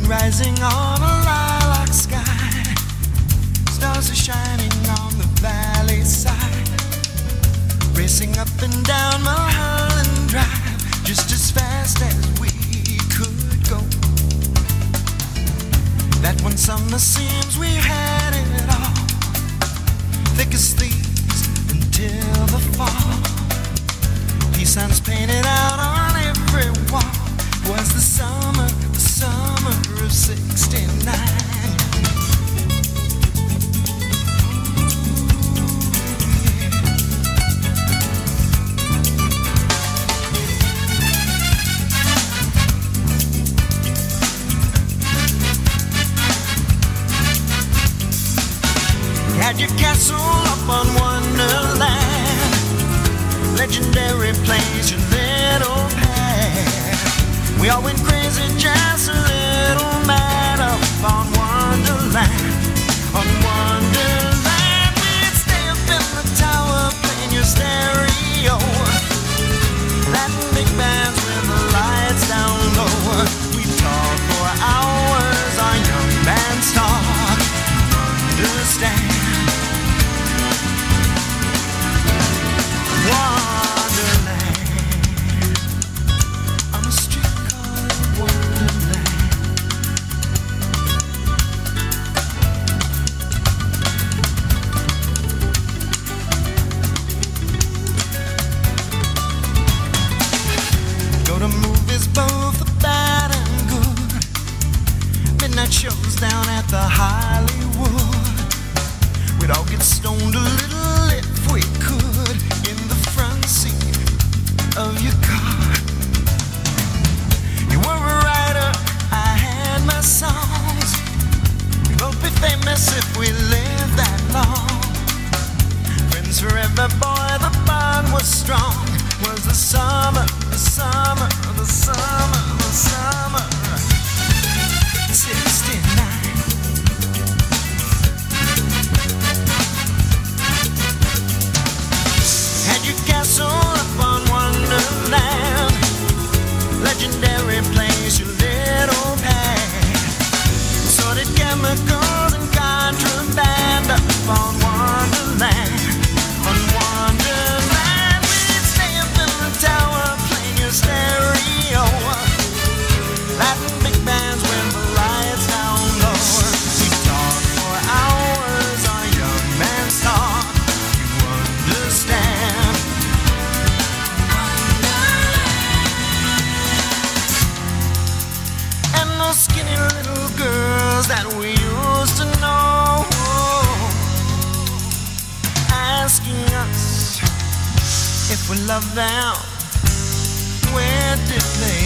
rising on a lilac sky. Stars are shining on the valley side. Racing up and down Mulholland Drive, just as fast as we could go. That one summer seems we had it all, thick as thieves until the fall. Peace signs painted out on every wall. Was the summer of '69. Had your castle up on Wonderland, legendary place, your little pad. We all went crazy, just a little mad up on Wonderland, on Wonderland. We'd stay up in the tower playing your stereo, Latin big bands with the lights down low. We'd talk for hours, our young band's talk, understand. Both the bad and good. Midnight shows down at the Hollywood. We'd all get stoned a little if we could, in the front seat of your car. You were a writer, I had my songs. We both be famous if we live that long. Friends forever, boy, the bond was strong. Was the summer, the summer, the summer, the summer '69. Had your castle up on Wonderland, legendary place, your little pad. Sorted chemicals and contraband up on Wonderland, on Wonderland. We'd stay up in the tower playing your stereo, Latin big bands with the lights down low. We talk for hours, our young man's talk, you understand. And those skinny little girls that we used to know, asking us if we love them, where did they